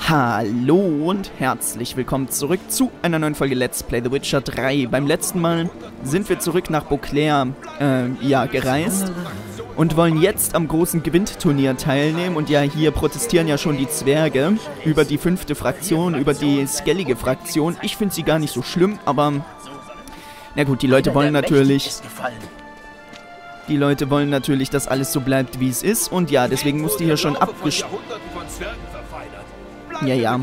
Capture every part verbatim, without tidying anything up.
Hallo und herzlich willkommen zurück zu einer neuen Folge Let's Play The Witcher drei. Beim letzten Mal sind wir zurück nach Beauclair äh, ja, gereist und wollen jetzt am großen Gewindturnier teilnehmen. Und ja, hier protestieren ja schon die Zwerge über die fünfte Fraktion, über die skellige Fraktion. Ich finde sie gar nicht so schlimm, aber na gut, die Leute wollen natürlich... Die Leute wollen natürlich, dass alles so bleibt, wie es ist. Und ja, deswegen musste hier schon abgesch... Ja, ja.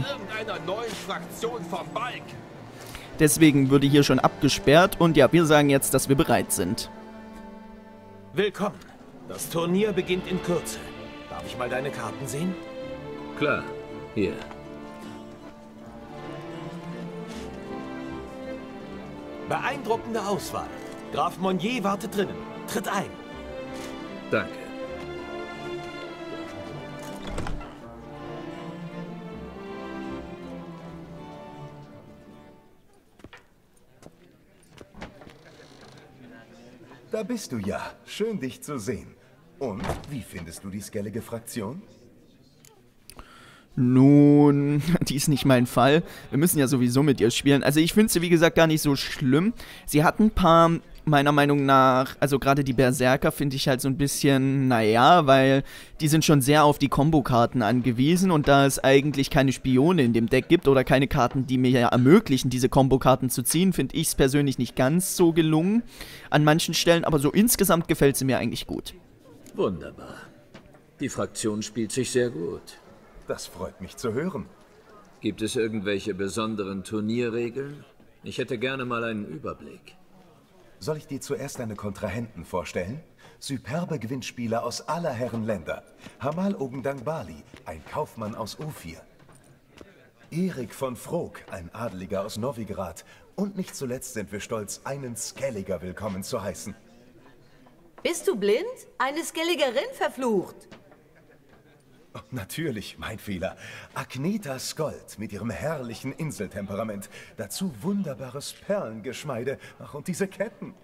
Deswegen würde hier schon abgesperrt. Und ja, wir sagen jetzt, dass wir bereit sind. Willkommen. Das Turnier beginnt in Kürze. Darf ich mal deine Karten sehen? Klar. Hier. Beeindruckende Auswahl. Graf Monnier wartet drinnen. Tritt ein. Danke. Da bist du ja. Schön, dich zu sehen. Und, wie findest du die skellige Fraktion? Nun, die ist nicht mein Fall. Wir müssen ja sowieso mit ihr spielen. Also ich finde sie, wie gesagt, gar nicht so schlimm. Sie hat ein paar, meiner Meinung nach, also gerade die Berserker finde ich halt so ein bisschen, naja, weil die sind schon sehr auf die Kombokarten angewiesen. Und da es eigentlich keine Spione in dem Deck gibt oder keine Karten, die mir ja ermöglichen, diese Kombokarten zu ziehen, finde ich es persönlich nicht ganz so gelungen an manchen Stellen. Aber so insgesamt gefällt sie mir eigentlich gut. Wunderbar. Die Fraktion spielt sich sehr gut. Das freut mich zu hören. Gibt es irgendwelche besonderen Turnierregeln? Ich hätte gerne mal einen Überblick. Soll ich dir zuerst deine Kontrahenten vorstellen? Superbe Gewinnspieler aus aller Herren Länder. Hamal Ogendangbali, ein Kaufmann aus Ophir. Erik von Frog, ein Adeliger aus Novigrad. Und nicht zuletzt sind wir stolz, einen Skelliger willkommen zu heißen. Bist du blind? Eine Skelligerin verflucht. Oh, natürlich, mein Fehler. Agneta Skold mit ihrem herrlichen Inseltemperament. Dazu wunderbares Perlengeschmeide. Ach, und diese Ketten.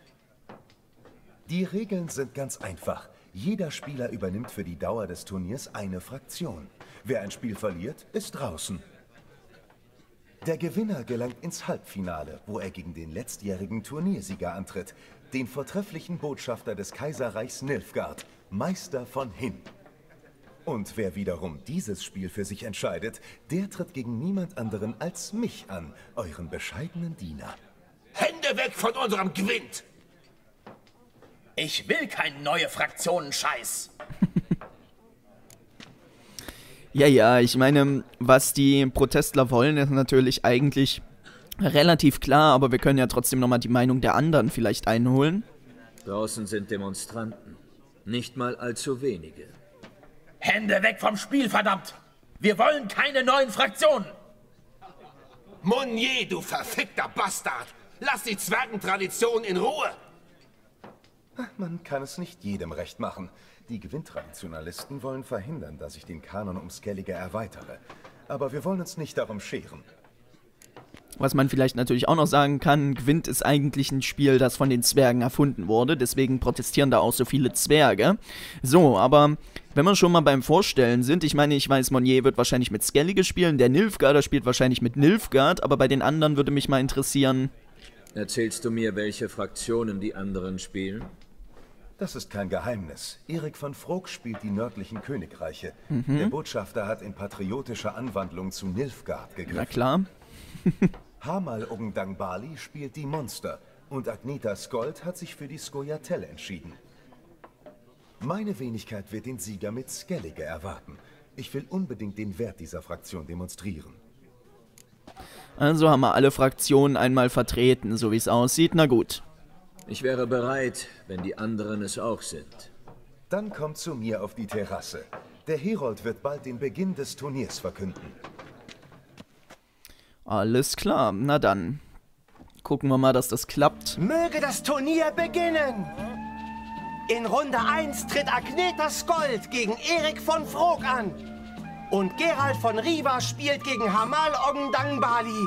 Die Regeln sind ganz einfach. Jeder Spieler übernimmt für die Dauer des Turniers eine Fraktion. Wer ein Spiel verliert, ist draußen. Der Gewinner gelangt ins Halbfinale, wo er gegen den letztjährigen Turniersieger antritt. Den vortrefflichen Botschafter des Kaiserreichs Nilfgaard, Meister von Hin. Und wer wiederum dieses Spiel für sich entscheidet, der tritt gegen niemand anderen als mich an, euren bescheidenen Diener. Hände weg von unserem Gwind! Ich will keinen neue Fraktionen-Scheiß. Ja, ja, ich meine, was die Protestler wollen, ist natürlich eigentlich relativ klar, aber wir können ja trotzdem nochmal die Meinung der anderen vielleicht einholen. Draußen sind Demonstranten. Nicht mal allzu wenige. Hände weg vom Spiel, verdammt! Wir wollen keine neuen Fraktionen! Monnier, du verfickter Bastard! Lass die Zwergentradition in Ruhe! Man kann es nicht jedem recht machen. Die Gewinntraditionalisten wollen verhindern, dass ich den Kanon um Skellige erweitere. Aber wir wollen uns nicht darum scheren. Was man vielleicht natürlich auch noch sagen kann, Gwent ist eigentlich ein Spiel, das von den Zwergen erfunden wurde, deswegen protestieren da auch so viele Zwerge. So, aber wenn wir schon mal beim Vorstellen sind, ich meine, ich weiß, Monnier wird wahrscheinlich mit Skellige spielen, der Nilfgaarder spielt wahrscheinlich mit Nilfgaard, aber bei den anderen würde mich mal interessieren... Erzählst du mir, welche Fraktionen die anderen spielen? Das ist kein Geheimnis. Erik von Frog spielt die nördlichen Königreiche. Mhm. Der Botschafter hat in patriotischer Anwandlung zu Nilfgaard gegriffen. Na klar. Hamal Ogendangbali spielt die Monster und Agneta Skold hat sich für die Skoyatel entschieden. Meine Wenigkeit wird den Sieger mit Skellige erwarten. Ich will unbedingt den Wert dieser Fraktion demonstrieren. Also haben wir alle Fraktionen einmal vertreten, so wie es aussieht. Na gut. Ich wäre bereit, wenn die anderen es auch sind. Dann kommt zu mir auf die Terrasse. Der Herold wird bald den Beginn des Turniers verkünden. Alles klar, na dann. Gucken wir mal, dass das klappt. Möge das Turnier beginnen! In Runde eins tritt Agneta Skold gegen Erik von Frog an. Und Gerald von Riva spielt gegen Hamal Ogendangbali.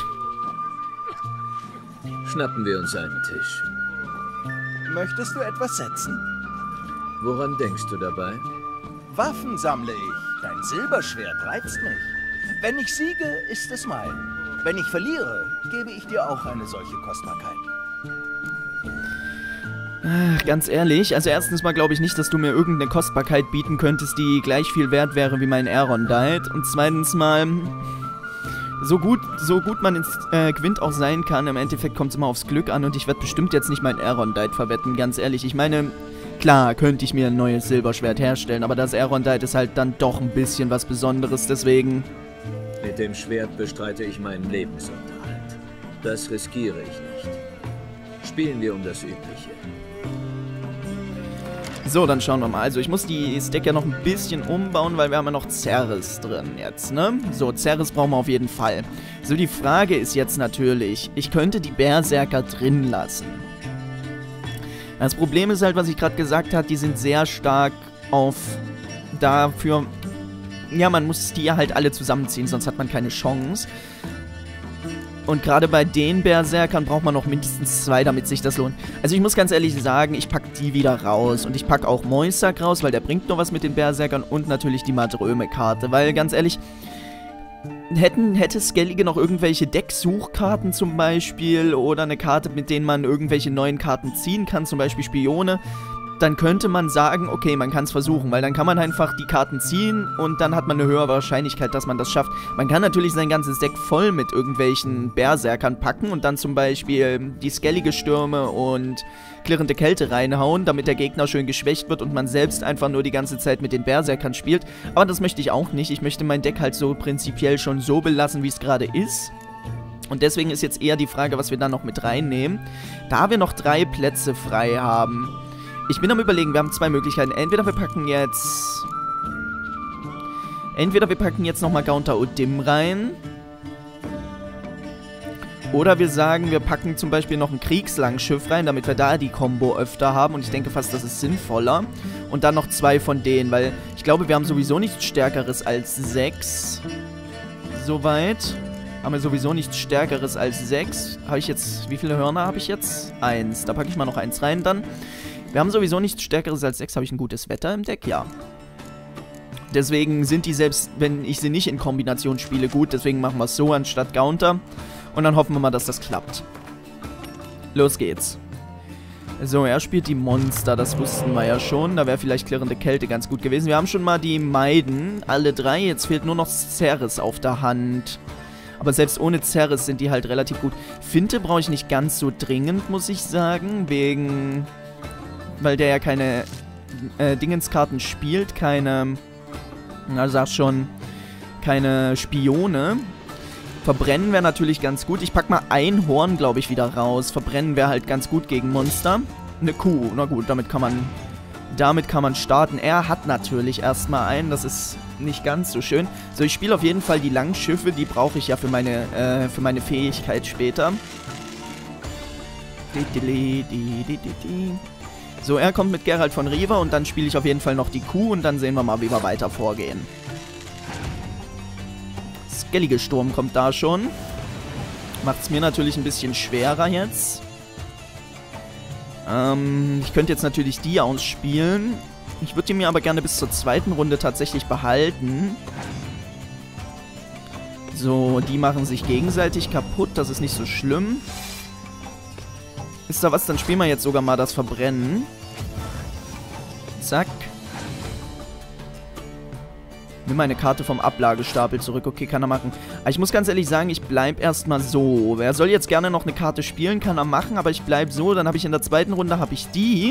Schnappen wir uns einen Tisch. Möchtest du etwas setzen? Woran denkst du dabei? Waffen sammle ich. Dein Silberschwert reizt mich. Wenn ich siege, ist es mein. Wenn ich verliere, gebe ich dir auch eine solche Kostbarkeit. Ach, ganz ehrlich, also erstens mal glaube ich nicht, dass du mir irgendeine Kostbarkeit bieten könntest, die gleich viel wert wäre wie mein Aerondight. Und zweitens mal, so gut, so gut man ins äh, Gwent auch sein kann, im Endeffekt kommt es immer aufs Glück an und ich werde bestimmt jetzt nicht mein Aerondight verwetten, ganz ehrlich. Ich meine, klar könnte ich mir ein neues Silberschwert herstellen, aber das Aerondight ist halt dann doch ein bisschen was Besonderes, deswegen... Mit dem Schwert bestreite ich meinen Lebensunterhalt. Das riskiere ich nicht. Spielen wir um das Übliche. So, dann schauen wir mal. Also ich muss die Stack ja noch ein bisschen umbauen, weil wir haben ja noch Ceres drin jetzt, ne? So, Ceres brauchen wir auf jeden Fall. So, die Frage ist jetzt natürlich, ich könnte die Berserker drin lassen. Das Problem ist halt, was ich gerade gesagt habe, die sind sehr stark auf dafür... Ja, man muss die halt alle zusammenziehen, sonst hat man keine Chance. Und gerade bei den Berserkern braucht man noch mindestens zwei, damit sich das lohnt. Also ich muss ganz ehrlich sagen, ich packe die wieder raus. Und ich packe auch Moisak raus, weil der bringt noch was mit den Berserkern. Und natürlich die Madröme-Karte, weil ganz ehrlich... Hätten, hätte Skellige noch irgendwelche Decksuchkarten zum Beispiel oder eine Karte, mit denen man irgendwelche neuen Karten ziehen kann, zum Beispiel Spione, dann könnte man sagen, okay, man kann es versuchen, weil dann kann man einfach die Karten ziehen und dann hat man eine höhere Wahrscheinlichkeit, dass man das schafft. Man kann natürlich sein ganzes Deck voll mit irgendwelchen Berserkern packen und dann zum Beispiel die Skellige Stürme und klirrende Kälte reinhauen, damit der Gegner schön geschwächt wird und man selbst einfach nur die ganze Zeit mit den Berserkern spielt. Aber das möchte ich auch nicht. Ich möchte mein Deck halt so prinzipiell schon so belassen, wie es gerade ist. Und deswegen ist jetzt eher die Frage, was wir da noch mit reinnehmen. Da wir noch drei Plätze frei haben... Ich bin am Überlegen, wir haben zwei Möglichkeiten. Entweder wir packen jetzt... Entweder wir packen jetzt nochmal Gaunter O'Dim rein. Oder wir sagen, wir packen zum Beispiel noch ein Kriegslangschiff rein, damit wir da die Combo öfter haben. Und ich denke fast, das ist sinnvoller. Und dann noch zwei von denen, weil ich glaube, wir haben sowieso nichts Stärkeres als sechs. Soweit. Haben wir sowieso nichts Stärkeres als sechs. Habe ich jetzt... Wie viele Hörner habe ich jetzt? Eins. Da packe ich mal noch eins rein dann. Wir haben sowieso nichts Stärkeres als sechs. Habe ich ein gutes Wetter im Deck? Ja. Deswegen sind die selbst, wenn ich sie nicht in Kombination spiele, gut. Deswegen machen wir es so anstatt Gaunter. Und dann hoffen wir mal, dass das klappt. Los geht's. So, er spielt die Monster. Das wussten wir ja schon. Da wäre vielleicht klirrende Kälte ganz gut gewesen. Wir haben schon mal die Maiden. Alle drei. Jetzt fehlt nur noch Ceres auf der Hand. Aber selbst ohne Ceres sind die halt relativ gut. Finte brauche ich nicht ganz so dringend, muss ich sagen. Wegen... Weil der ja keine äh, Dingenskarten spielt, keine, na sag schon, keine Spione. Verbrennen wäre natürlich ganz gut. Ich pack mal ein Horn, glaube ich, wieder raus. Verbrennen wäre halt ganz gut gegen Monster. Eine Kuh, na gut, damit kann man, damit kann man starten. Er hat natürlich erstmal einen, das ist nicht ganz so schön. So, ich spiele auf jeden Fall die Langschiffe, die brauche ich ja für meine, äh, für meine Fähigkeit später. Di, di, di, di, di, di. So, er kommt mit Geralt von Riva und dann spiele ich auf jeden Fall noch die Kuh und dann sehen wir mal, wie wir weiter vorgehen. Skellige Sturm kommt da schon. Macht es mir natürlich ein bisschen schwerer jetzt. Ähm, ich könnte jetzt natürlich die ausspielen. Ich würde die mir aber gerne bis zur zweiten Runde tatsächlich behalten. So, die machen sich gegenseitig kaputt, das ist nicht so schlimm. Ist da was? Dann spielen wir jetzt sogar mal das Verbrennen. Zack. Nimm meine Karte vom Ablagestapel zurück. Okay, kann er machen. Aber ich muss ganz ehrlich sagen, ich bleib erstmal so. Wer soll jetzt gerne noch eine Karte spielen, kann er machen. Aber ich bleib so. Dann habe ich in der zweiten Runde habe ich die.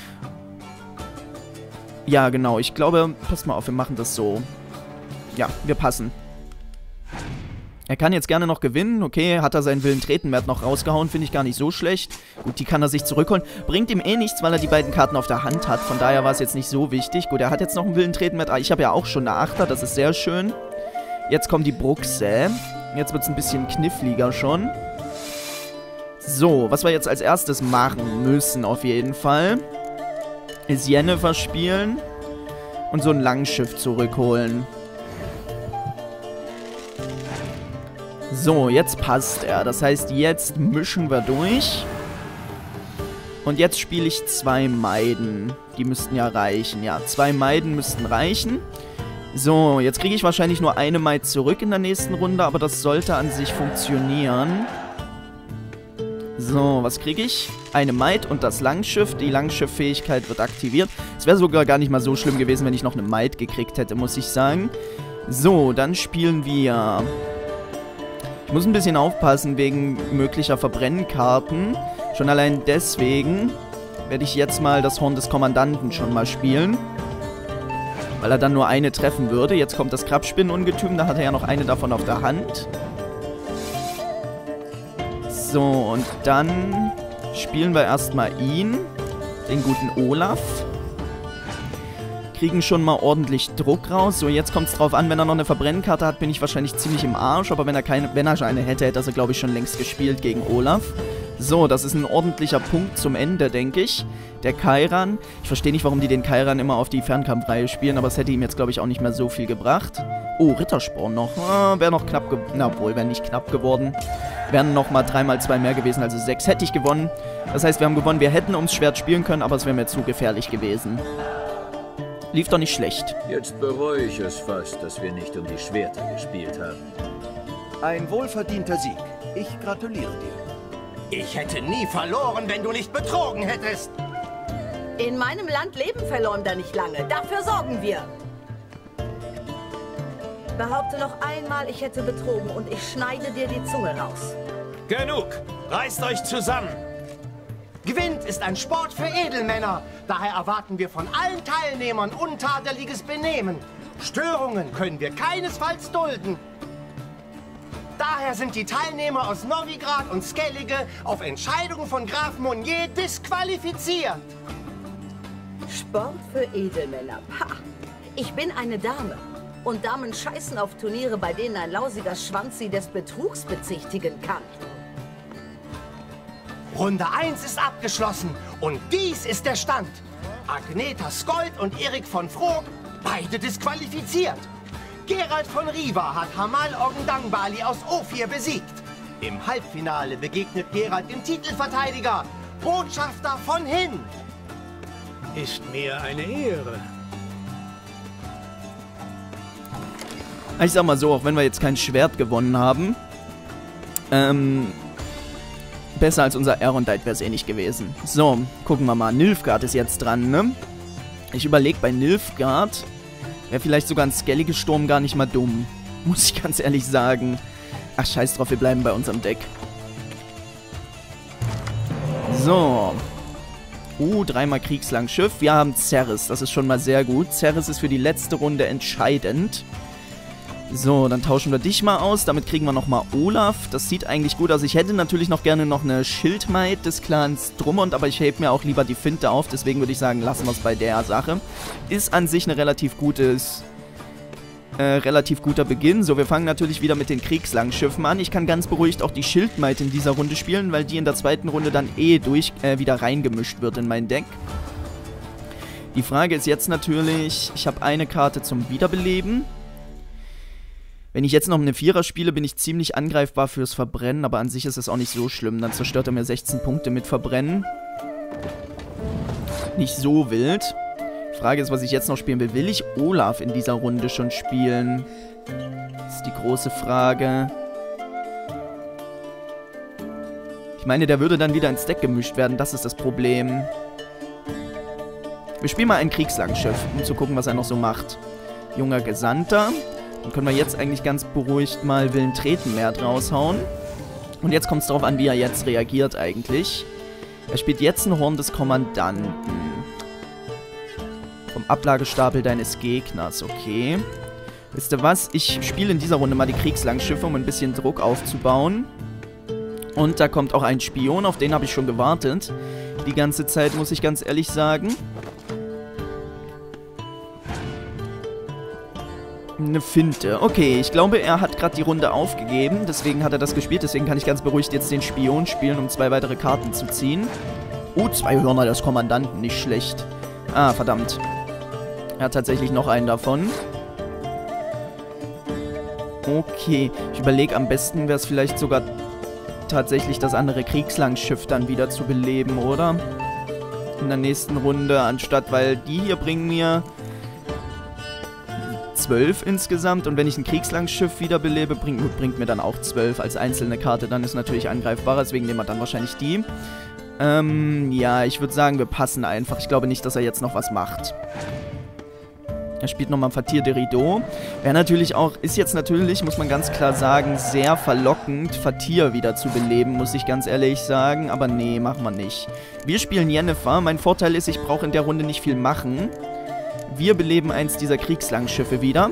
Ja, genau. Ich glaube, pass mal auf, wir machen das so. Ja, wir passen. Er kann jetzt gerne noch gewinnen. Okay, hat er seinen Willen-Treten-Wert noch rausgehauen. Finde ich gar nicht so schlecht. Gut, die kann er sich zurückholen. Bringt ihm eh nichts, weil er die beiden Karten auf der Hand hat. Von daher war es jetzt nicht so wichtig. Gut, er hat jetzt noch einen Willen-Treten-Wert. Ah, ich habe ja auch schon eine Achter. Das ist sehr schön. Jetzt kommt die Bruxe. Jetzt wird es ein bisschen kniffliger schon. So, was wir jetzt als erstes machen müssen auf jeden Fall, ist Yennefer spielen und so ein Langschiff zurückholen. So, jetzt passt er. Das heißt, jetzt mischen wir durch. Und jetzt spiele ich zwei Maiden. Die müssten ja reichen. Ja, zwei Maiden müssten reichen. So, jetzt kriege ich wahrscheinlich nur eine Maid zurück in der nächsten Runde, aber das sollte an sich funktionieren. So, was kriege ich? Eine Maid und das Langschiff. Die Langschiff-Fähigkeit wird aktiviert. Es wäre sogar gar nicht mal so schlimm gewesen, wenn ich noch eine Maid gekriegt hätte, muss ich sagen. So, dann spielen wir... Ich muss ein bisschen aufpassen wegen möglicher Verbrennkarten. Schon allein deswegen werde ich jetzt mal das Horn des Kommandanten schon mal spielen. Weil er dann nur eine treffen würde. Jetzt kommt das Krabspinnenungetüm, da hat er ja noch eine davon auf der Hand. So, und dann spielen wir erstmal ihn, den guten Olaf. Kriegen schon mal ordentlich Druck raus. So, jetzt kommt es drauf an, wenn er noch eine Verbrennkarte hat, bin ich wahrscheinlich ziemlich im Arsch. Aber wenn er keine, wenn er schon eine hätte, hätte er sie, glaube ich, schon längst gespielt gegen Olaf. So, das ist ein ordentlicher Punkt zum Ende, denke ich. Der Kairan. Ich verstehe nicht, warum die den Kairan immer auf die Fernkampfreihe spielen, aber es hätte ihm jetzt, glaube ich, auch nicht mehr so viel gebracht. Oh, Rittersporn noch. Ah, wäre noch knapp geworden. Na wohl, wäre nicht knapp geworden. Wären noch mal drei mal zwei mehr gewesen, also sechs hätte ich gewonnen. Das heißt, wir haben gewonnen. Wir hätten ums Schwert spielen können, aber es wäre mir zu gefährlich gewesen. Lief doch nicht schlecht. Jetzt bereue ich es fast, dass wir nicht um die Schwerter gespielt haben. Ein wohlverdienter Sieg. Ich gratuliere dir. Ich hätte nie verloren, wenn du nicht betrogen hättest. In meinem Land leben Verleumder nicht lange. Dafür sorgen wir. Behaupte noch einmal, ich hätte betrogen und ich schneide dir die Zunge raus. Genug. Reißt euch zusammen. Gewinn ist ein Sport für Edelmänner. Daher erwarten wir von allen Teilnehmern untadeliges Benehmen. Störungen können wir keinesfalls dulden. Daher sind die Teilnehmer aus Novigrad und Skellige auf Entscheidung von Graf Monnier disqualifiziert. Sport für Edelmänner. Ha! Ich bin eine Dame. Und Damen scheißen auf Turniere, bei denen ein lausiger Schwanz sie des Betrugs bezichtigen kann. Runde eins ist abgeschlossen und dies ist der Stand. Agneta Skold und Erik von Frog, beide disqualifiziert. Gerald von Riva hat Hamal Orgendangbali aus Ophir besiegt. Im Halbfinale begegnet Gerald dem Titelverteidiger, Botschafter von Hin. Ist mir eine Ehre. Ich sag mal so, auch wenn wir jetzt kein Schwert gewonnen haben, ähm, besser als unser Erondite wäre es eh nicht gewesen. So, gucken wir mal. Nilfgaard ist jetzt dran, ne? Ich überlege bei Nilfgaard, wäre vielleicht sogar ein skelliges Sturm gar nicht mal dumm. Muss ich ganz ehrlich sagen. Ach, scheiß drauf, wir bleiben bei unserem Deck. So. Uh, dreimal Kriegslangschiff. Wir haben Ceres, das ist schon mal sehr gut. Ceres ist für die letzte Runde entscheidend. So, dann tauschen wir dich mal aus. Damit kriegen wir nochmal Olaf. Das sieht eigentlich gut aus. Ich hätte natürlich noch gerne noch eine Schildmaid des Clans Drummond, aber ich hebe mir auch lieber die Finte auf. Deswegen würde ich sagen, lassen wir es bei der Sache. Ist an sich eine relativ gutes, äh, relativ guter Beginn. So, wir fangen natürlich wieder mit den Kriegslangschiffen an. Ich kann ganz beruhigt auch die Schildmaid in dieser Runde spielen, weil die in der zweiten Runde dann eh durch äh, wieder reingemischt wird in mein Deck. Die Frage ist jetzt natürlich, ich habe eine Karte zum Wiederbeleben. Wenn ich jetzt noch eine Vierer spiele, bin ich ziemlich angreifbar fürs Verbrennen, aber an sich ist es auch nicht so schlimm. Dann zerstört er mir sechzehn Punkte mit Verbrennen. Nicht so wild. Die Frage ist, was ich jetzt noch spielen will. Will ich Olaf in dieser Runde schon spielen? Das ist die große Frage. Ich meine, der würde dann wieder ins Deck gemischt werden. Das ist das Problem. Wir spielen mal ein Kriegslangschiff, um zu gucken, was er noch so macht. Junger Gesandter. Dann können wir jetzt eigentlich ganz beruhigt mal Willen treten mehr raushauen. Und jetzt kommt es darauf an, wie er jetzt reagiert eigentlich. Er spielt jetzt ein Horn des Kommandanten. Vom Ablagestapel deines Gegners, okay. Wisst ihr was? Ich spiele in dieser Runde mal die Kriegslangsschiffe, um ein bisschen Druck aufzubauen. Und da kommt auch ein Spion, auf den habe ich schon gewartet. Die ganze Zeit, muss ich ganz ehrlich sagen. Eine Finte. Okay, ich glaube, er hat gerade die Runde aufgegeben. Deswegen hat er das gespielt. Deswegen kann ich ganz beruhigt jetzt den Spion spielen, um zwei weitere Karten zu ziehen. Oh, zwei Hörner des Kommandanten. Nicht schlecht. Ah, verdammt. Er hat tatsächlich noch einen davon. Okay. Ich überlege, am besten wäre es vielleicht sogar tatsächlich das andere Kriegslangsschiff dann wieder zu beleben, oder? In der nächsten Runde, anstatt, weil die hier bringen mir zwölf insgesamt. Und wenn ich ein Kriegslangschiff wiederbelebe, bringt, bringt mir dann auch zwölf als einzelne Karte. Dann ist natürlich angreifbarer, deswegen nehmen wir dann wahrscheinlich die. Ähm, ja, ich würde sagen, wir passen einfach. Ich glaube nicht, dass er jetzt noch was macht. Er spielt nochmal Fatir de Rideau. Wäre natürlich auch, ist jetzt natürlich, muss man ganz klar sagen, sehr verlockend, Fatir wieder zu beleben, muss ich ganz ehrlich sagen. Aber nee, machen wir nicht. Wir spielen Yennefer. Mein Vorteil ist, ich brauche in der Runde nicht viel machen. Wir beleben eins dieser Kriegslangschiffe wieder.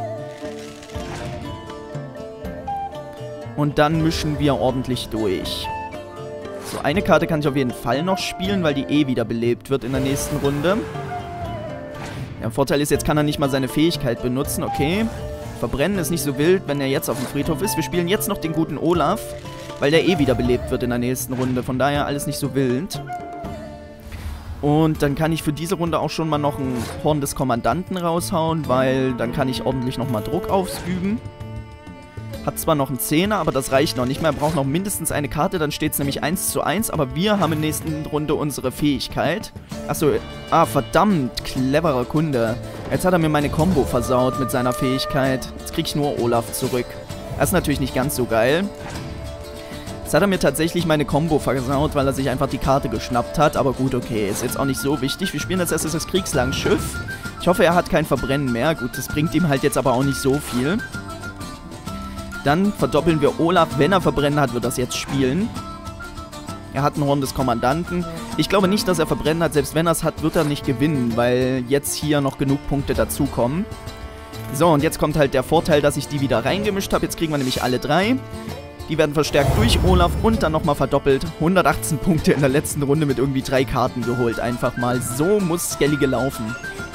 Und dann mischen wir ordentlich durch. So, eine Karte kann ich auf jeden Fall noch spielen, weil die eh wieder belebt wird in der nächsten Runde. Der Vorteil ist, jetzt kann er nicht mal seine Fähigkeit benutzen. Okay. Verbrennen ist nicht so wild, wenn er jetzt auf dem Friedhof ist. Wir spielen jetzt noch den guten Olaf, weil der eh wieder belebt wird in der nächsten Runde. Von daher alles nicht so wild. Und dann kann ich für diese Runde auch schon mal noch ein Horn des Kommandanten raushauen, weil dann kann ich ordentlich nochmal Druck ausüben. Hat zwar noch einen Zehner, aber das reicht noch nicht mehr. Er braucht noch mindestens eine Karte, dann steht es nämlich eins zu eins. Aber wir haben in der nächsten Runde unsere Fähigkeit. Achso, ah, verdammt, cleverer Kunde. Jetzt hat er mir meine Combo versaut mit seiner Fähigkeit. Jetzt kriege ich nur Olaf zurück. Das ist natürlich nicht ganz so geil. Jetzt hat er mir tatsächlich meine Combo versaut, weil er sich einfach die Karte geschnappt hat. Aber gut, okay, ist jetzt auch nicht so wichtig. Wir spielen als erstes das Kriegslangschiff. Ich hoffe, er hat kein Verbrennen mehr. Gut, das bringt ihm halt jetzt aber auch nicht so viel. Dann verdoppeln wir Olaf. Wenn er Verbrennen hat, wird das jetzt spielen. Er hat ein Horn des Kommandanten. Ich glaube nicht, dass er Verbrennen hat. Selbst wenn er es hat, wird er nicht gewinnen, weil jetzt hier noch genug Punkte dazukommen. So, und jetzt kommt halt der Vorteil, dass ich die wieder reingemischt habe. Jetzt kriegen wir nämlich alle drei. Die werden verstärkt durch Olaf und dann nochmal verdoppelt. hundertachtzehn Punkte in der letzten Runde mit irgendwie drei Karten geholt. Einfach mal. So muss Skellige laufen.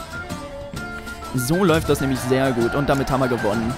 So läuft das nämlich sehr gut. Und damit haben wir gewonnen.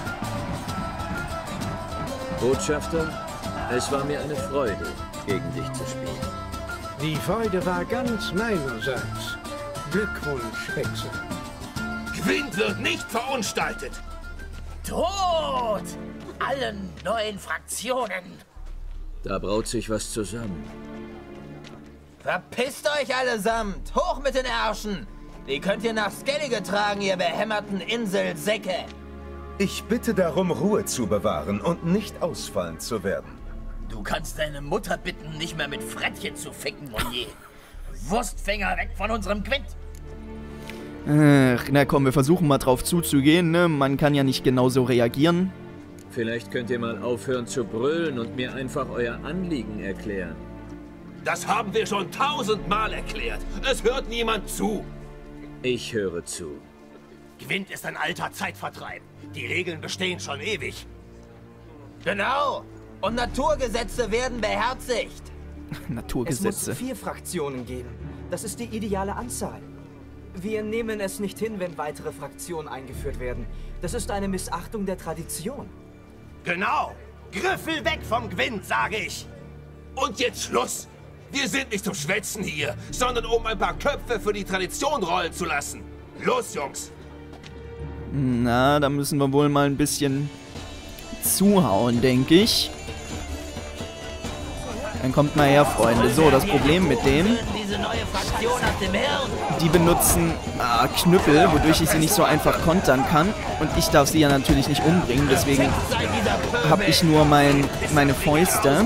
Botschafter, es war mir eine Freude, gegen dich zu spielen. Die Freude war ganz meinerseits. Glückwunsch, Hexer. Gwent wird nicht verunstaltet. Tot! Allen neuen Fraktionen. Da braut sich was zusammen. Verpisst euch allesamt! Hoch mit den Ärschen! Die könnt ihr nach Skellige tragen, ihr behämmerten Inselsäcke! Ich bitte darum, Ruhe zu bewahren und nicht ausfallend zu werden. Du kannst deine Mutter bitten, nicht mehr mit Frettchen zu ficken, Monier. Wurstfinger weg von unserem Gwent! Ach, na komm, wir versuchen mal drauf zuzugehen, ne? Man kann ja nicht genauso reagieren. Vielleicht könnt ihr mal aufhören zu brüllen und mir einfach euer Anliegen erklären. Das haben wir schon tausendmal erklärt. Es hört niemand zu. Ich höre zu. Gwent ist ein alter Zeitvertreib. Die Regeln bestehen schon ewig. Genau. Und Naturgesetze werden beherzigt. Naturgesetze. Es muss vier Fraktionen geben. Das ist die ideale Anzahl. Wir nehmen es nicht hin, wenn weitere Fraktionen eingeführt werden. Das ist eine Missachtung der Tradition. Genau. Griffel weg vom Gwent, sage ich. Und jetzt Schluss. Wir sind nicht zum Schwätzen hier, sondern um ein paar Köpfe für die Tradition rollen zu lassen. Los, Jungs. Na, da müssen wir wohl mal ein bisschen zuhauen, denke ich. Dann kommt mal her, Freunde. So, das Problem mit denen, die benutzen ah, Knüppel, wodurch ich sie nicht so einfach kontern kann. Und ich darf sie ja natürlich nicht umbringen, deswegen habe ich nur mein, meine Fäuste.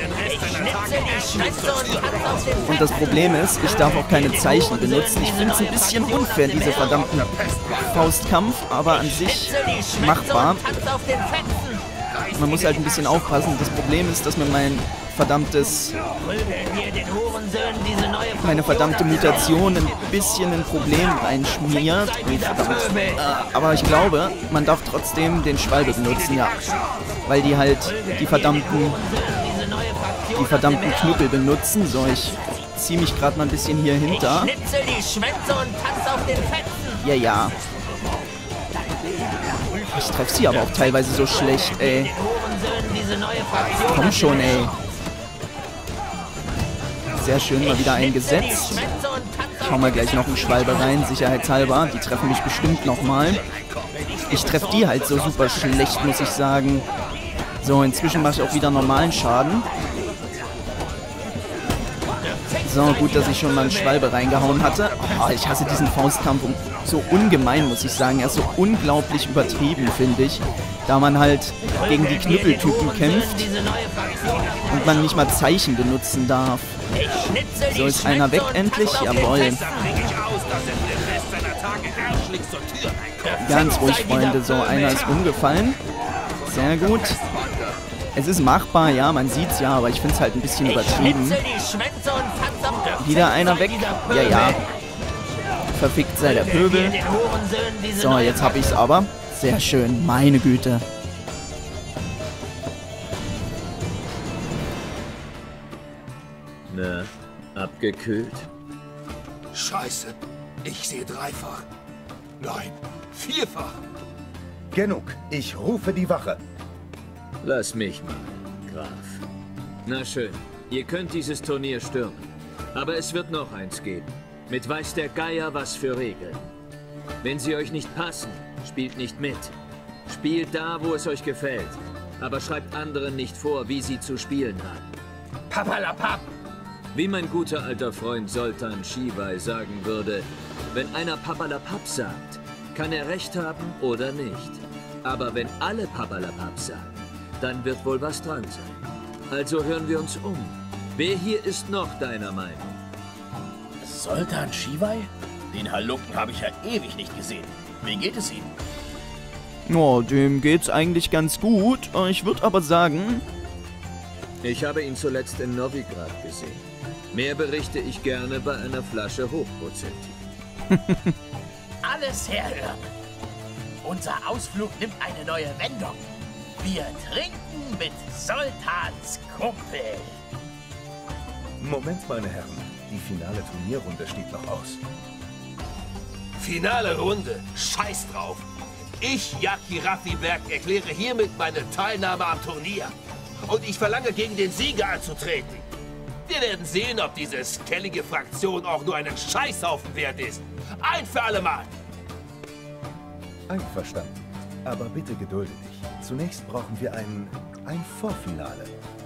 Und das Problem ist, ich darf auch keine Zeichen benutzen. Ich finde es ein bisschen unfair, diese verdammten Faustkampf, aber an sich machbar. Man muss halt ein bisschen aufpassen. Das Problem ist, dass mir mein verdammtes... meine verdammte Mutation ein bisschen ein Problem reinschmiert. Aber ich glaube, man darf trotzdem den Schwalbe benutzen, ja. Weil die halt die verdammten... die verdammten Knüppel benutzen. So, ich ziehe mich gerade mal ein bisschen hier hinter. Ja, ja. Ich treffe sie aber auch teilweise so schlecht, ey. Komm schon, ey. Sehr schön, mal wieder eingesetzt. Schauen wir gleich noch einen Schwalbe rein, sicherheitshalber. Die treffen mich bestimmt nochmal. Ich treffe die halt so super schlecht, muss ich sagen. So, inzwischen mache ich auch wieder normalen Schaden. So, gut, dass ich schon mal einen Schwalbe reingehauen hatte. Oh, ich hasse diesen Faustkampf so ungemein, muss ich sagen. Er ist so unglaublich übertrieben, finde ich. Da man halt gegen die Knüppeltypen kämpft und man nicht mal Zeichen benutzen darf. So, ist einer weg endlich? Jawohl. Ganz ruhig, Freunde. So, einer ist umgefallen. Sehr gut. Es ist machbar, ja, man sieht's ja, aber ich finde es halt ein bisschen übertrieben. Wieder einer weg. Ja, ja. Verfickt sei der Pöbel. So, jetzt hab ich's aber. Sehr schön, meine Güte. Na, abgekühlt? Scheiße, ich sehe dreifach. Nein, vierfach. Genug, ich rufe die Wache. Lass mich mal, Graf. Na schön, ihr könnt dieses Turnier stürmen. Aber es wird noch eins geben. Mit weiß der Geier was für Regeln. Wenn sie euch nicht passen, spielt nicht mit. Spielt da, wo es euch gefällt. Aber schreibt anderen nicht vor, wie sie zu spielen haben. Papalapap! Wie mein guter alter Freund Soltan Shivai sagen würde, wenn einer Papalapap sagt, kann er recht haben oder nicht. Aber wenn alle Papalapap sagen, dann wird wohl was dran sein. Also hören wir uns um. Wer hier ist noch deiner Meinung? Soltan Shivai? Den Halunken habe ich ja ewig nicht gesehen. Wie geht es ihm? Oh, dem geht's eigentlich ganz gut. Ich würde aber sagen... Ich habe ihn zuletzt in Novigrad gesehen. Mehr berichte ich gerne bei einer Flasche hochprozentig. Alles herhören. Unser Ausflug nimmt eine neue Wendung. Wir trinken mit Soltans Kumpel. Moment, meine Herren. Die finale Turnierrunde steht noch aus. Finale Runde? Scheiß drauf. Ich, Jaki Raffiberg, erkläre hiermit meine Teilnahme am Turnier. Und ich verlange, gegen den Sieger anzutreten. Wir werden sehen, ob diese skellige Fraktion auch nur einen Scheißhaufen wert ist. Ein für alle Mal. Einverstanden. Aber bitte gedulde dich. Zunächst brauchen wir ein, ein Vorfinale.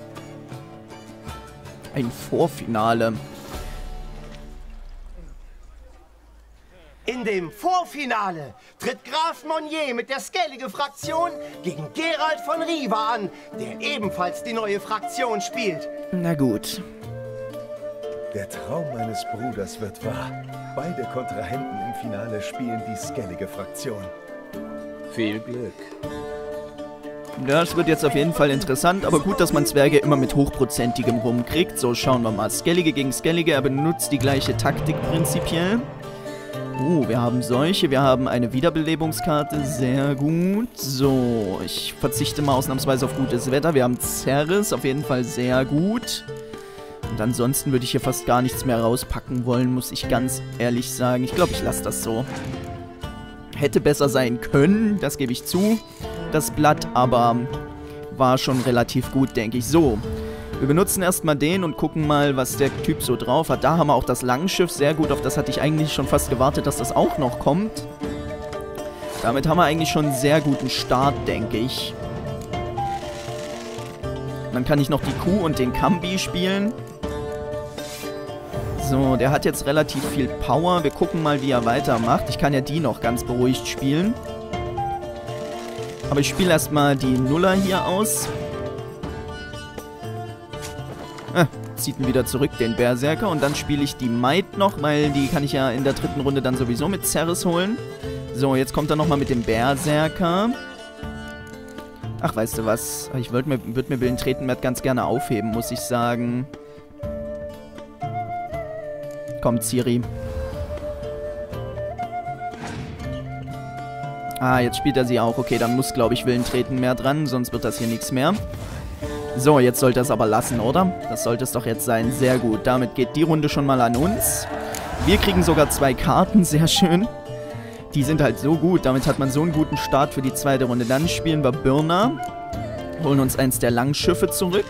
Ein Vorfinale. In dem Vorfinale tritt Graf Monnier mit der skellige Fraktion gegen Gerald von Riva an, der ebenfalls die neue Fraktion spielt. Na gut. Der Traum meines Bruders wird wahr. Beide Kontrahenten im Finale spielen die skellige Fraktion. Viel Glück. Das wird jetzt auf jeden Fall interessant, aber gut, dass man Zwerge immer mit hochprozentigem rumkriegt. So, schauen wir mal. Skellige gegen Skellige, er benutzt die gleiche Taktik prinzipiell. Oh, wir haben solche, wir haben eine Wiederbelebungskarte, sehr gut. So, ich verzichte mal ausnahmsweise auf gutes Wetter. Wir haben Ceres, auf jeden Fall sehr gut. Und ansonsten würde ich hier fast gar nichts mehr rauspacken wollen, muss ich ganz ehrlich sagen. Ich glaube, ich lasse das so. Hätte besser sein können, das gebe ich zu, das Blatt, aber war schon relativ gut, denke ich. So, wir benutzen erstmal den und gucken mal, was der Typ so drauf hat. Da haben wir auch das Langschiff, sehr gut, auf das hatte ich eigentlich schon fast gewartet, dass das auch noch kommt. Damit haben wir eigentlich schon einen sehr guten Start, denke ich. Dann kann ich noch die Kuh und den Kambi spielen. So, der hat jetzt relativ viel Power. Wir gucken mal, wie er weitermacht. Ich kann ja die noch ganz beruhigt spielen. Aber ich spiele erstmal die Nuller hier aus. Ah, zieht ihn wieder zurück, den Berserker. Und dann spiele ich die Maid noch, weil die kann ich ja in der dritten Runde dann sowieso mit Ceres holen. So, jetzt kommt er nochmal mit dem Berserker. Ach, weißt du was? Ich würde mir, würd mir Willen Tretenwert ganz gerne aufheben, muss ich sagen. Kommt, Ciri. Ah, jetzt spielt er sie auch. Okay, dann muss, glaube ich, Willen Treten mehr dran, sonst wird das hier nichts mehr. So, jetzt sollte es aber lassen, oder? Das sollte es doch jetzt sein. Sehr gut. Damit geht die Runde schon mal an uns. Wir kriegen sogar zwei Karten. Sehr schön. Die sind halt so gut. Damit hat man so einen guten Start für die zweite Runde. Dann spielen wir Birna. Holen uns eins der Langschiffe zurück.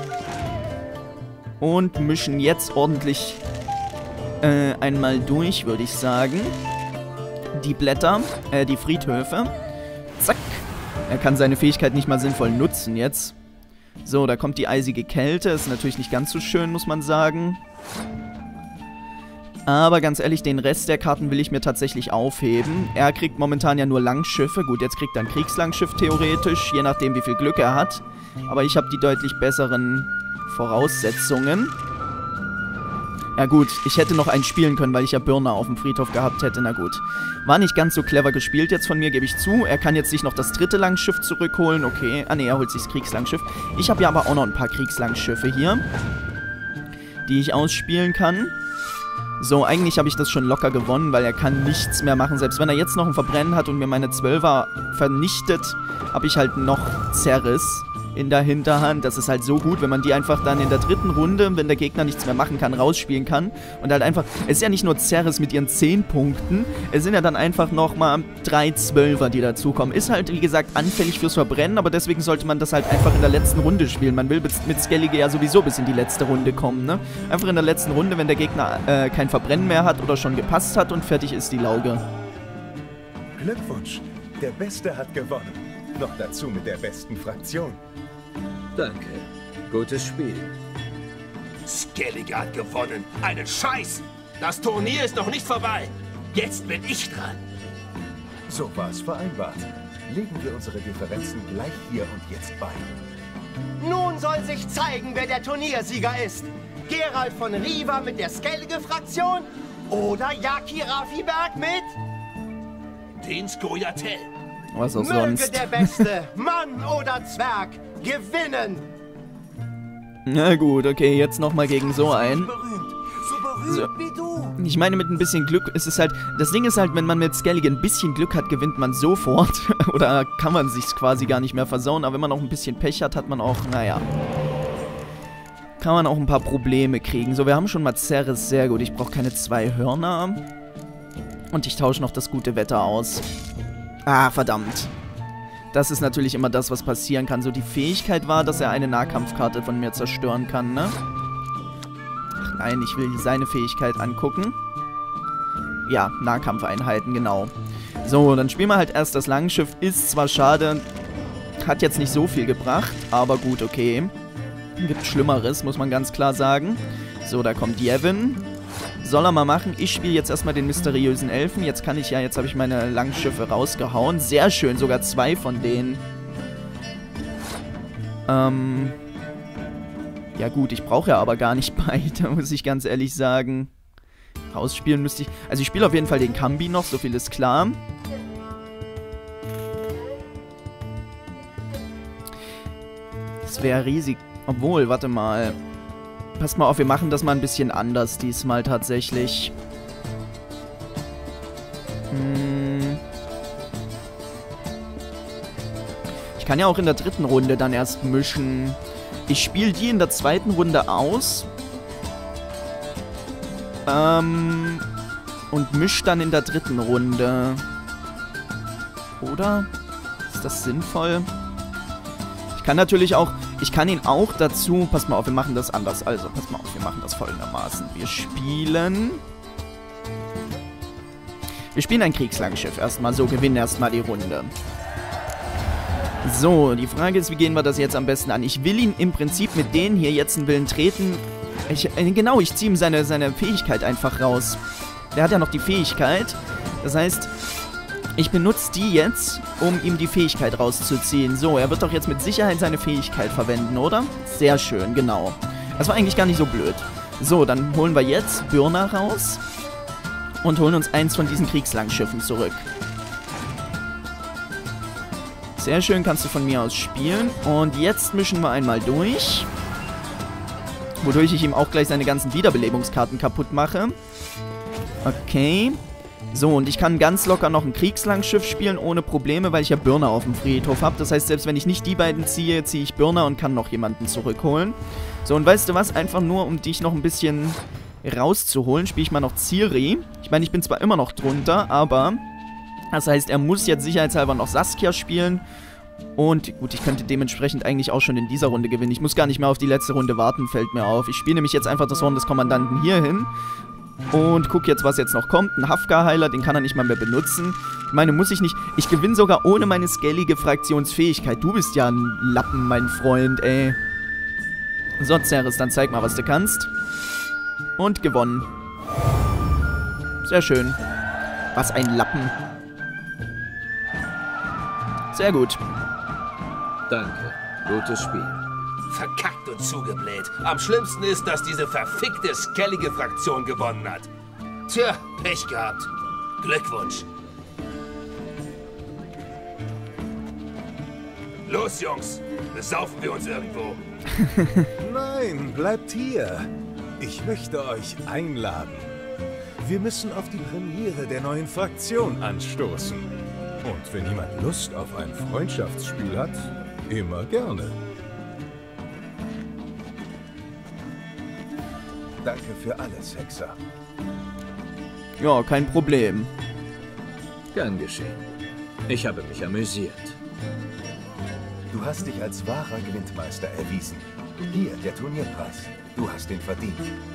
Und mischen jetzt ordentlich äh, einmal durch, würde ich sagen. Die Blätter, äh, die Friedhöfe. Zack. Er kann seine Fähigkeit nicht mal sinnvoll nutzen jetzt. So, da kommt die eisige Kälte. Ist natürlich nicht ganz so schön, muss man sagen. Aber ganz ehrlich, den Rest der Karten will ich mir tatsächlich aufheben. Er kriegt momentan ja nur Langschiffe. Gut, jetzt kriegt er ein Kriegslangschiff theoretisch, je nachdem wie viel Glück er hat. Aber ich habe die deutlich besseren Voraussetzungen. Ja gut, ich hätte noch einen spielen können, weil ich ja Birner auf dem Friedhof gehabt hätte. Na gut. War nicht ganz so clever gespielt jetzt von mir, gebe ich zu. Er kann jetzt sich noch das dritte Langschiff zurückholen. Okay. Ah ne, er holt sich das Kriegslangschiff. Ich habe ja aber auch noch ein paar Kriegslangsschiffe hier, die ich ausspielen kann. So, eigentlich habe ich das schon locker gewonnen, weil er kann nichts mehr machen. Selbst wenn er jetzt noch ein Verbrennen hat und mir meine Zwölfer vernichtet, habe ich halt noch Zerris in der Hinterhand. Das ist halt so gut, wenn man die einfach dann in der dritten Runde, wenn der Gegner nichts mehr machen kann, rausspielen kann. Und halt einfach, es ist ja nicht nur Zerris mit ihren zehn Punkten, es sind ja dann einfach nochmal drei Zwölfer, die dazukommen. Ist halt, wie gesagt, anfällig fürs Verbrennen, aber deswegen sollte man das halt einfach in der letzten Runde spielen. Man will mit Skellige ja sowieso bis in die letzte Runde kommen, ne? Einfach in der letzten Runde, wenn der Gegner äh, kein Verbrennen mehr hat oder schon gepasst hat und fertig ist die Lauge. Glückwunsch, der Beste hat gewonnen. Noch dazu mit der besten Fraktion. Danke. Gutes Spiel. Skellige hat gewonnen. Einen Scheiß! Das Turnier ist noch nicht vorbei. Jetzt bin ich dran. So war es vereinbart. Legen wir unsere Differenzen gleich hier und jetzt bei. Nun soll sich zeigen, wer der Turniersieger ist. Gerald von Riva mit der Skellige-Fraktion oder Jaki Rafiberg mit den Skoyatel. Was auch Möge sonst. der Beste, Mann oder Zwerg, gewinnen. Na gut, okay, jetzt nochmal gegen so einen. So. Wie du. Ich meine, mit ein bisschen Glück ist es halt... Das Ding ist halt, wenn man mit Skellige ein bisschen Glück hat, gewinnt man sofort. Oder kann man sich's quasi gar nicht mehr versauen. Aber wenn man auch ein bisschen Pech hat, hat man auch, naja... Kann man auch ein paar Probleme kriegen. So, wir haben schon mal Zerris, sehr gut. Ich brauche keine zwei Hörner. Und ich tausche noch das gute Wetter aus. Ah, verdammt. Das ist natürlich immer das, was passieren kann. So, die Fähigkeit war, dass er eine Nahkampfkarte von mir zerstören kann, ne? Ach nein, ich will seine Fähigkeit angucken. Ja, Nahkampfeinheiten, genau. So, dann spielen wir halt erst das Langschiff. Ist zwar schade, hat jetzt nicht so viel gebracht, aber gut, okay. Gibt Schlimmeres, muss man ganz klar sagen. So, da kommt Yevon. Soll er mal machen. Ich spiele jetzt erstmal den mysteriösen Elfen. Jetzt kann ich ja, jetzt habe ich meine Langschiffe rausgehauen. Sehr schön, sogar zwei von denen. Ähm. Ja gut, ich brauche ja aber gar nicht beide, muss ich ganz ehrlich sagen. Rausspielen müsste ich... Also ich spiele auf jeden Fall den Kambi noch, so viel ist klar. Das wäre riesig. Obwohl, warte mal... Passt mal auf, wir machen das mal ein bisschen anders diesmal tatsächlich. Hm. Ich kann ja auch in der dritten Runde dann erst mischen. Ich spiele die in der zweiten Runde aus. Ähm. Und misch dann in der dritten Runde. Oder? Ist das sinnvoll? Ich kann natürlich auch... Ich kann ihn auch dazu... Pass mal auf, wir machen das anders. Also, pass mal auf, wir machen das folgendermaßen. Wir spielen... Wir spielen ein Kriegslangschiff erstmal. So, gewinnen erstmal die Runde. So, die Frage ist, wie gehen wir das jetzt am besten an? Ich will ihn im Prinzip mit denen hier jetzt einen Willen treten. Ich, äh, genau, ich ziehe ihm seine, seine Fähigkeit einfach raus. Der hat ja noch die Fähigkeit. Das heißt... Ich benutze die jetzt, um ihm die Fähigkeit rauszuziehen. So, er wird doch jetzt mit Sicherheit seine Fähigkeit verwenden, oder? Sehr schön, genau. Das war eigentlich gar nicht so blöd. So, dann holen wir jetzt Birna raus und holen uns eins von diesen Kriegslangschiffen zurück. Sehr schön, kannst du von mir aus spielen. Und jetzt mischen wir einmal durch. Wodurch ich ihm auch gleich seine ganzen Wiederbelebungskarten kaputt mache. Okay. So, und ich kann ganz locker noch ein Kriegslangschiff spielen, ohne Probleme, weil ich ja Birna auf dem Friedhof habe. Das heißt, selbst wenn ich nicht die beiden ziehe, ziehe ich Birna und kann noch jemanden zurückholen. So, und weißt du was? Einfach nur, um dich noch ein bisschen rauszuholen, spiele ich mal noch Ciri. Ich meine, ich bin zwar immer noch drunter, aber das heißt, er muss jetzt sicherheitshalber noch Saskia spielen. Und gut, ich könnte dementsprechend eigentlich auch schon in dieser Runde gewinnen. Ich muss gar nicht mehr auf die letzte Runde warten, fällt mir auf. Ich spiele nämlich jetzt einfach das Horn des Kommandanten hier hin. Und guck jetzt, was jetzt noch kommt. Ein Hafgar-Heiler, den kann er nicht mal mehr benutzen. Ich meine, muss ich nicht... Ich gewinne sogar ohne meine skellige Fraktionsfähigkeit. Du bist ja ein Lappen, mein Freund, ey. So, Zerris, dann zeig mal, was du kannst. Und gewonnen. Sehr schön. Was ein Lappen. Sehr gut. Danke. Gutes Spiel. Verkackt und zugebläht. Am schlimmsten ist, dass diese verfickte, skellige Fraktion gewonnen hat. Tja, Pech gehabt. Glückwunsch. Los, Jungs. Besaufen wir uns irgendwo. Nein, bleibt hier. Ich möchte euch einladen. Wir müssen auf die Premiere der neuen Fraktion anstoßen. Und wenn jemand Lust auf ein Freundschaftsspiel hat, immer gerne. Danke für alles, Hexer. Ja, kein Problem. Gern geschehen. Ich habe mich amüsiert. Du hast dich als wahrer Gewindmeister erwiesen. Hier, der Turnierpreis. Du hast den verdient.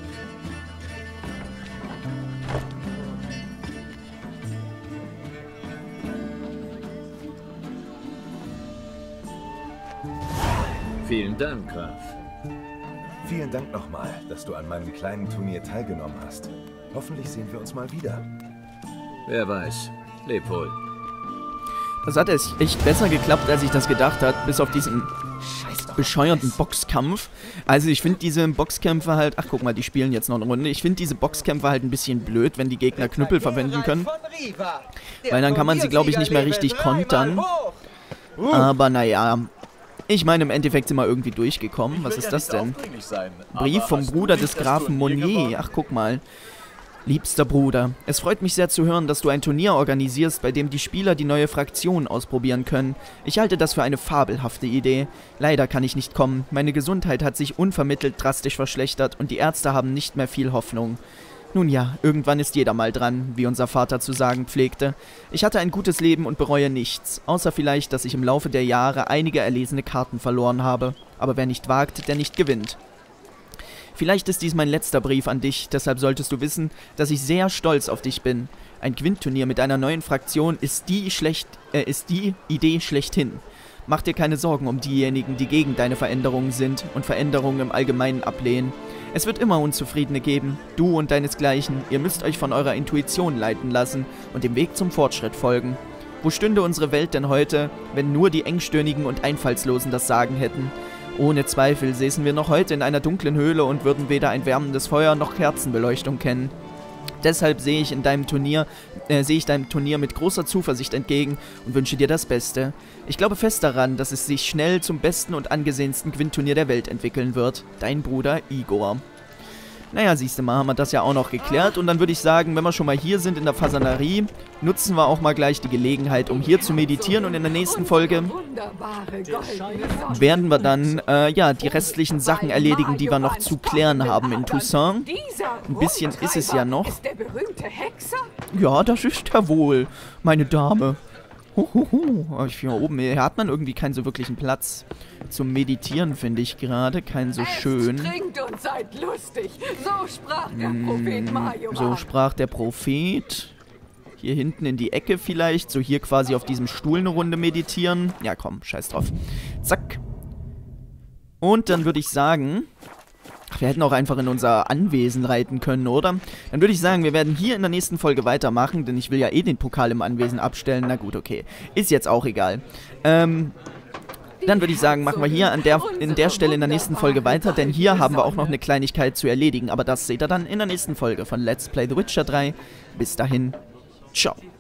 Vielen Dank, Graf. Vielen Dank nochmal, dass du an meinem kleinen Turnier teilgenommen hast. Hoffentlich sehen wir uns mal wieder. Wer weiß. Leb wohl. Das hat echt besser geklappt, als ich das gedacht habe, bis auf diesen bescheuerten Boxkampf. Also ich finde diese Boxkämpfe halt... Ach, guck mal, die spielen jetzt noch eine Runde. Ich finde diese Boxkämpfe halt ein bisschen blöd, wenn die Gegner Knüppel verwenden können. Weil dann kann man sie, glaube ich, nicht mehr richtig kontern. Aber naja... Ich meine, im Endeffekt sind wir irgendwie durchgekommen. Was ist das denn? Brief vom Bruder des Grafen Monnier. Ach, guck mal. Liebster Bruder, es freut mich sehr zu hören, dass du ein Turnier organisierst, bei dem die Spieler die neue Fraktion ausprobieren können. Ich halte das für eine fabelhafte Idee. Leider kann ich nicht kommen. Meine Gesundheit hat sich unvermittelt drastisch verschlechtert und die Ärzte haben nicht mehr viel Hoffnung. Nun ja, irgendwann ist jeder mal dran, wie unser Vater zu sagen pflegte. Ich hatte ein gutes Leben und bereue nichts, außer vielleicht, dass ich im Laufe der Jahre einige erlesene Karten verloren habe. Aber wer nicht wagt, der nicht gewinnt. Vielleicht ist dies mein letzter Brief an dich, deshalb solltest du wissen, dass ich sehr stolz auf dich bin. Ein Quintturnier mit einer neuen Fraktion ist die, schlecht, äh, ist die Idee schlechthin. Mach dir keine Sorgen um diejenigen, die gegen deine Veränderungen sind und Veränderungen im Allgemeinen ablehnen. Es wird immer Unzufriedene geben, du und deinesgleichen, ihr müsst euch von eurer Intuition leiten lassen und dem Weg zum Fortschritt folgen. Wo stünde unsere Welt denn heute, wenn nur die Engstirnigen und Einfallslosen das Sagen hätten? Ohne Zweifel säßen wir noch heute in einer dunklen Höhle und würden weder ein wärmendes Feuer noch Kerzenbeleuchtung kennen. Deshalb sehe ich in deinem Turnier, äh, sehe ich deinem Turnier mit großer Zuversicht entgegen und wünsche dir das Beste. Ich glaube fest daran, dass es sich schnell zum besten und angesehensten Quintturnier der Welt entwickeln wird. Dein Bruder Igor. Naja, siehst du mal, haben wir das ja auch noch geklärt. Und dann würde ich sagen, wenn wir schon mal hier sind in der Fasanerie, nutzen wir auch mal gleich die Gelegenheit, um hier zu meditieren. Und in der nächsten Folge werden wir dann, äh, ja, die restlichen Sachen erledigen, die wir noch zu klären haben in Toussaint. Ein bisschen ist es ja noch. Ja, das ist er wohl, meine Dame. Hohoho. Ich hier oben, hier hat man irgendwie keinen so wirklichen Platz zum Meditieren, finde ich gerade. Keinen so schön. Trinkt und seid lustig. So sprach der Prophet Majoran. So sprach der Prophet. Hier hinten in die Ecke vielleicht. So hier quasi auf diesem Stuhl eine Runde meditieren. Ja, komm, scheiß drauf. Zack. Und dann würde ich sagen... Ach, wir hätten auch einfach in unser Anwesen reiten können, oder? Dann würde ich sagen, wir werden hier in der nächsten Folge weitermachen, denn ich will ja eh den Pokal im Anwesen abstellen. Na gut, okay. Ist jetzt auch egal. Ähm... Dann würde ich sagen, machen wir hier an der, in der Stelle in der nächsten Folge weiter, denn hier haben wir auch noch eine Kleinigkeit zu erledigen. Aber das seht ihr dann in der nächsten Folge von Let's Play The Witcher drei. Bis dahin, ciao.